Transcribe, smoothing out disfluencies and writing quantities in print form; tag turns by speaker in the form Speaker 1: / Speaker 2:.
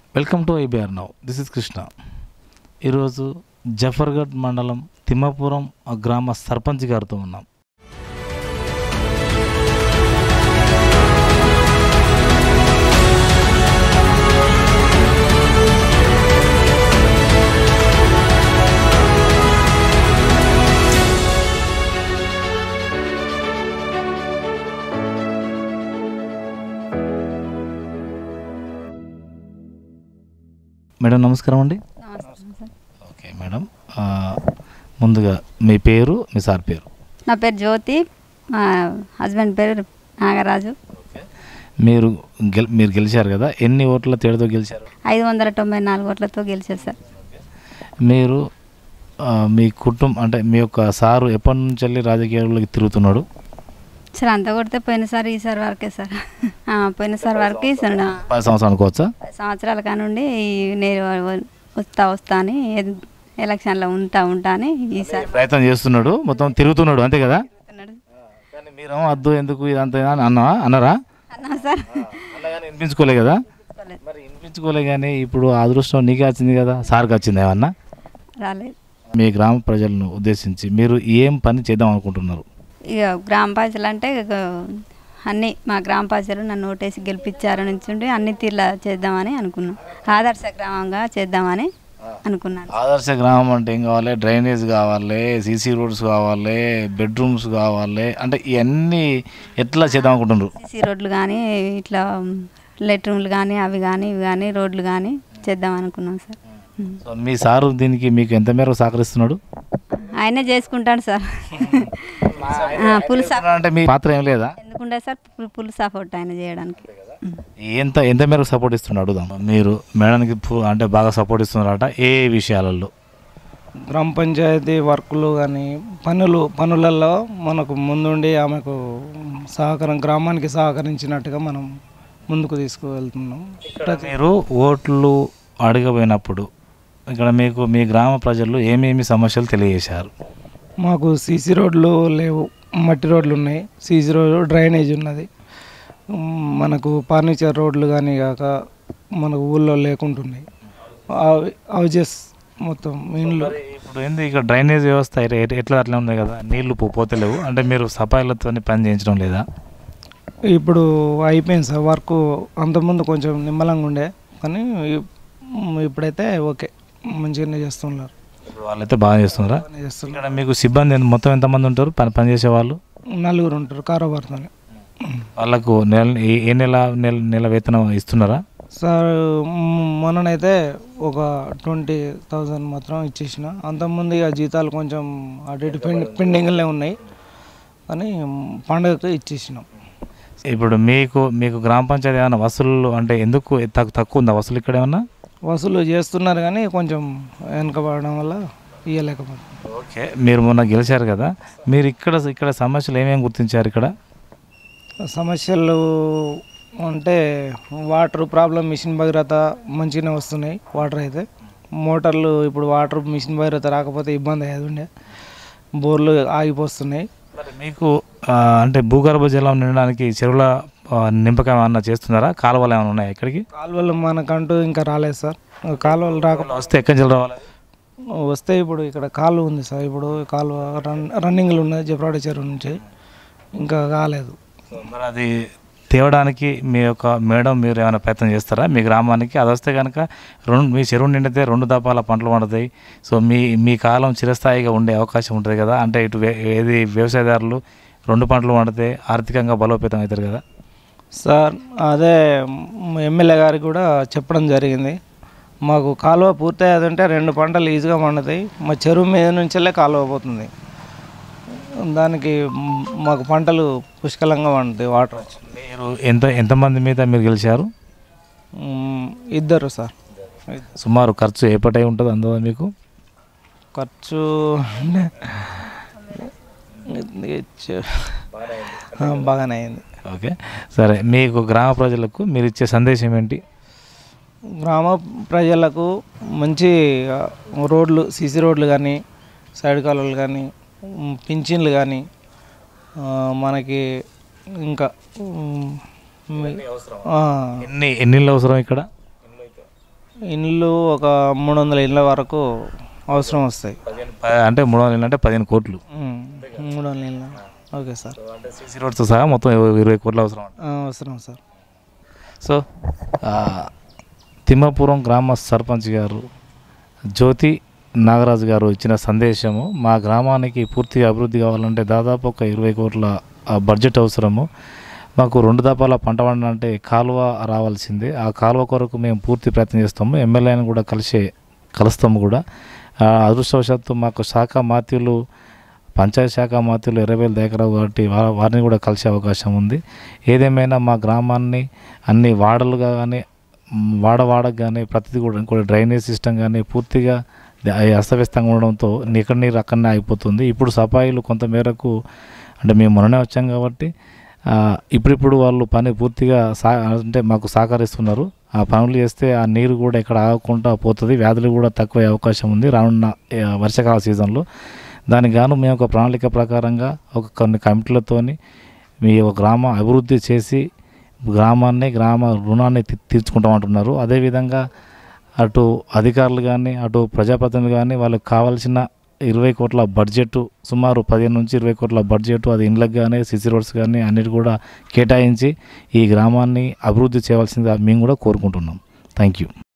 Speaker 1: Welcome to IBR now. This is Krishna. ఈరోజు జఫర్గఢ్ మండలం తిమ్మాపురం గ్రామ సర్పంచ్ గారితో ఉన్నాం. మేడం నమస్కారం అండి. ఓకే మేడం, ముందుగా మీ పేరు, మీ సార్ పేరు?
Speaker 2: నా పేరు జ్యోతి, మా హస్బెండ్ పేరు నాగరాజు.
Speaker 1: మీరు గెలిచారు కదా, ఎన్ని ఓట్ల తేడాతో గెలిచారు?
Speaker 2: 594 ఓట్లతో గెలిచారు సార్.
Speaker 1: మీరు మీ కుటుంబం అంటే మీ యొక్క సారు ఎప్పటి నుంచి వెళ్ళి రాజకీయాల్లోకి తిరుగుతున్నాడు?
Speaker 2: సార్ అంతా కొడితే పోయినసారి ఈసారి వరకే సార్. పోయినసారి వరకు
Speaker 1: 10 సంవత్సరాలు అనుకోవచ్చా?
Speaker 2: 10 సంవత్సరాల కానుండి నేను వస్తా అని ఎలక్షన్లో ఉంటా అని ఈసారి
Speaker 1: ప్రయత్నం చేస్తున్నాడు, మొత్తం తిరుగుతున్నాడు అంతే కదా? కానీ మీరు వద్దు ఎందుకు ఇదంతా అన్నారా?
Speaker 2: అన్నా సార్,
Speaker 1: అన్నగానే వినిపించుకోలే కదా? మరి వినిపించుకోలే కానీ ఇప్పుడు అదృష్టం నీకే వచ్చింది కదా, సార్కి వచ్చింది ఏమన్నా?
Speaker 2: రాలేదు.
Speaker 1: మీ గ్రామ ప్రజలను ఉద్దేశించి మీరు ఏం పని చేద్దాం అనుకుంటున్నారు?
Speaker 2: ఇక గ్రామ పంచాయతీలు అంటే అన్నీ మా గ్రామ పంచాయతీలు నన్ను ఓటేసి గెలిపించారు నుంచి అన్ని తీర్లా చేద్దామని అనుకున్నాం. ఆదర్శ గ్రామంగా చేద్దామని అనుకున్నాను.
Speaker 1: ఆదర్శ గ్రామం అంటే ఏం కావాలి? డ్రైనేజ్ కావాలి, సీసీ రోడ్స్ కావాలి, బెడ్రూమ్స్ కావాలి, అంటే ఇవన్నీ ఎట్లా చేద్దాం అనుకుంటున్నారు?
Speaker 2: సీసీ రోడ్లు కానీ ఇట్లా లెట్రూమ్లు కానీ అవి కానీ ఇవి కానీ రోడ్లు కానీ చేద్దాం అనుకున్నాం సార్.
Speaker 1: సో మీ సారు దీనికి మీకు ఎంత మేరకు సహకరిస్తున్నాడు?
Speaker 2: ఆయనే చేసుకుంటాడు సార్. ఫుల్
Speaker 1: అంటే మీ పాత్ర ఏం లేదా?
Speaker 2: ఎందుకుంటే సార్ ఫుల్ సపోర్ట్ ఆయన చేయడానికి.
Speaker 1: ఎంత మేరకు సపోర్ట్ ఇస్తున్నాడు? మీరు మేడానికి అంటే బాగా సపోర్ట్ ఇస్తున్నారట ఏ విషయాలలో?
Speaker 3: గ్రామ పంచాయతీ వర్కులు కానీ పనులలో మనకు ముందుండి ఆమెకు గ్రామానికి సహకరించినట్టుగా మనం ముందుకు తీసుకువెళ్తున్నాం.
Speaker 1: మీరు ఓట్లు అడగబోయినప్పుడు ఇక్కడ మీకు మీ గ్రామ ప్రజలు ఏమేమి సమస్యలు తెలియజేశారు?
Speaker 3: మాకు సీసీ రోడ్లు లేవు, మట్టి రోడ్లు ఉన్నాయి. సీసీ రోడ్లు, డ్రైనేజ్ ఉన్నది. మనకు ఫర్నిచర్ రోడ్లు కానీ కాక మనకు ఊళ్ళో లేకుంటున్నాయి. అవి చేసి మొత్తం ఇండ్లు.
Speaker 1: ఇప్పుడు ఏంది ఇక్కడ డ్రైనేజ్ వ్యవస్థ ఎట్లా అట్లా ఉంది కదా, నీళ్లు పోతలేవు అంటే మీరు సఫాయిలతో పని చేయించడం లేదా?
Speaker 3: ఇప్పుడు అయిపోయింది సార్ వర్క్. అంతకుముందు కొంచెం నిమ్మలంగా ఉండే కానీ ఇప్పుడైతే ఓకే, మంచిగానే చేస్తున్నారు.
Speaker 1: ఇప్పుడు వాళ్ళైతే బాగా చేస్తున్నారా? ఇక్కడ మీకు సిబ్బంది మొత్తం ఎంతమంది ఉంటారు పని చేసే వాళ్ళు?
Speaker 3: 4 ఉంటారు కారోబార్తో.
Speaker 1: వాళ్ళకు ఏ నెల వేతనం ఇస్తున్నారా?
Speaker 3: సార్ మొన్ననైతే ఒక 20,000 మాత్రం ఇచ్చేసిన. అంతకుముందు ఇక జీతాలు కొంచెం అటు ఇటు పెండింగ్లే ఉన్నాయి కానీ పండుగకు ఇచ్చేసినాం.
Speaker 1: ఇప్పుడు మీకు గ్రామ పంచాయతీ ఏమైనా వసూలు అంటే ఎందుకు తక్కువ ఉందా వసూలు? ఇక్కడ ఏమన్నా
Speaker 3: వసూలు చేస్తున్నారు కానీ కొంచెం వెనకబడడం వల్ల ఇవ్వలేకపోతుంది.
Speaker 1: ఓకే, మీరు మొన్న గెలిచారు కదా, మీరు ఇక్కడ సమస్యలు ఏమేమి గుర్తించారు? ఇక్కడ
Speaker 3: సమస్యలు అంటే వాటర్ ప్రాబ్లం, మిషన్ భగీరథ మంచిగానే వస్తున్నాయి. వాటర్ అయితే మోటార్లు ఇప్పుడు వాటర్ మిషన్ భగీరథ రాకపోతే ఇబ్బంది అయ్యేది ఉండే, బోర్లు ఆగిపోతున్నాయి.
Speaker 1: మీకు అంటే భూగర్భ జలం నిండడానికి చెరువుల నింపకం ఏమన్నా చేస్తున్నారా? కాలువలు ఏమైనా ఉన్నాయి ఇక్కడికి?
Speaker 3: కాలువలు మనకంటూ ఇంకా రాలేదు సార్. కాలువలు రాకపోతే
Speaker 1: వస్తే ఎక్కడి నుంచి రావాలి?
Speaker 3: వస్తే ఇప్పుడు ఇక్కడ కాలువ ఉంది సార్. ఇప్పుడు కాలువ రన్నింగ్లు ఉన్నాయి జఫరాడ చెరువు నుంచి, ఇంకా కాలేదు.
Speaker 1: మరి అది తేవడానికి మీ యొక్క మేడం మీరు ఏమైనా ప్రయత్నం చేస్తారా మీ గ్రామానికి? అది వస్తే కనుక మీ చెరువు నిండితే 2 దపాల పంటలు పండుతాయి. సో మీ కాలం చిరస్థాయిగా ఉండే అవకాశం ఉంటుంది కదా. అంటే ఇటు వ్యవసాయదారులు 2 పంటలు పండితే ఆర్థికంగా బలోపేతం అవుతారు కదా
Speaker 3: సార్. అదే ఎమ్మెల్యే గారికి కూడా చెప్పడం జరిగింది. మాకు కాలువ పూర్తయ్యేదంటే 2 పంటలు ఈజీగా పండుతాయి. మా చెరువు మీద నుంచెల్లే కాలువ పోతుంది, దానికి మాకు పంటలు పుష్కలంగా పండుతాయి. వాటర్
Speaker 1: మీరు ఎంతమంది మీద మీరు గెలిచారు?
Speaker 3: 2 సార్.
Speaker 1: సుమారు ఖర్చు ఏపటై ఉంటుంది అందులో మీకు?
Speaker 3: ఖర్చు బాగానే అయింది.
Speaker 1: ఓకే, సరే. మీకు గ్రామ ప్రజలకు మీరు ఇచ్చే సందేశం ఏంటి?
Speaker 3: గ్రామ ప్రజలకు మంచి రోడ్లు, సీసీ రోడ్లు కానీ, సైడ్ కాలువలు కానీ, పింఛన్లు కానీ, మనకి ఇంకా
Speaker 1: ఎన్ని ఇళ్ళు అవసరం ఇక్కడ?
Speaker 3: ఇండ్లు ఒక 300 ఇళ్ళ వరకు అవసరం వస్తాయి.
Speaker 1: అంటే 300 ఇళ్ళు అంటే 15 కోట్లు.
Speaker 3: 300 ఇళ్ళ. Okay sir.
Speaker 1: అంటే సీసీ రోడ్స్ సహా మొత్తం 20 కోట్లు అవసరం.
Speaker 3: అవసరం సార్.
Speaker 1: సో తిమ్మాపురం గ్రామ సర్పంచ్ గారు జ్యోతి నాగరాజు గారు ఇచ్చిన సందేశము, మా గ్రామానికి పూర్తిగా అభివృద్ధి కావాలంటే దాదాపు ఒక 20 కోట్ల బడ్జెట్ అవసరము. మాకు 2 దఫాల పంట పండాలంటే కాలువ రావాల్సిందే. ఆ కాలువ కొరకు మేము పూర్తి ప్రయత్నం చేస్తాము. ఎమ్మెల్యేని కూడా కలుస్తాము కూడా. అదృష్టవశాత్తు మాకు శాఖ మాత్యులు, పంచాయతీ శాఖ మాత్యులు ఎర్రబెల్లి దయాకర్రావు కాబట్టి వారిని కూడా కలిసే అవకాశం ఉంది. ఏదేమైనా మా గ్రామాన్ని అన్ని వాడలుగా కానీ వాడకు కానీ ప్రతిదీ కూడా ఇంకోటి డ్రైనేజ్ సిస్టమ్ కానీ పూర్తిగా అస్తవ్యస్తంగా ఉండడంతో ఎక్కడ నీరు అక్కడనే ఆగిపోతుంది. ఇప్పుడు సఫాయిలు కొంత మేరకు అంటే మేము మొన్ననే వచ్చాం కాబట్టి ఇప్పుడిప్పుడు వాళ్ళు పని పూర్తిగా అంటే మాకు సహకరిస్తున్నారు. ఆ పనులు చేస్తే ఆ నీరు కూడా ఎక్కడ ఆగకుండా పోతుంది, వ్యాధులు కూడా తక్కువ అవకాశం ఉంది రానున్న వర్షాకాల సీజన్లో. దానికి గాను మేము ఒక ప్రణాళిక ప్రకారంగా కొన్ని కమిటీలతోని మీ గ్రామ అభివృద్ధి చేసి గ్రామ రుణాన్ని తీర్చుకుంటామంటున్నారు. అదేవిధంగా అటు అధికారులు కానీ అటు ప్రజాప్రతినిధులు కానీ వాళ్ళకి కావాల్సిన 20 కోట్ల బడ్జెట్, సుమారు 15 నుంచి 20 కోట్ల బడ్జెట్, అది ఇండ్లకు కానీ సిసి రోడ్స్ కానీ అన్నిటి కూడా కేటాయించి ఈ గ్రామాన్ని అభివృద్ధి చేయవలసిందిగా మేము కూడా కోరుకుంటున్నాం. Thank you.